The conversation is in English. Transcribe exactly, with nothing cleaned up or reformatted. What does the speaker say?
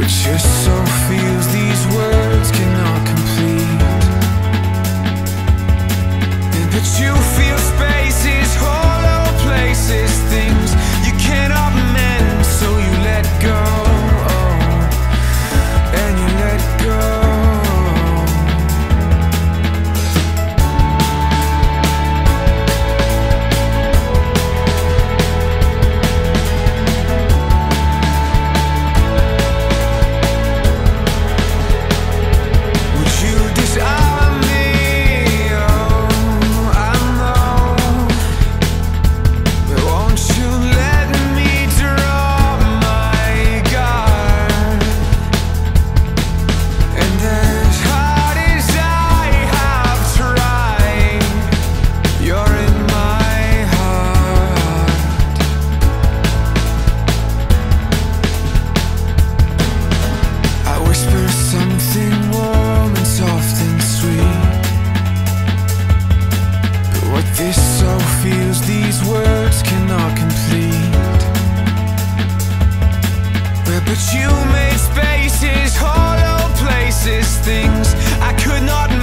Just so feels these words cannot complete. But you feel spaces, hollow places, things you cannot mend, so you let go, and you let go. This so feels these words cannot complete. But you made spaces, hollow places, things I could not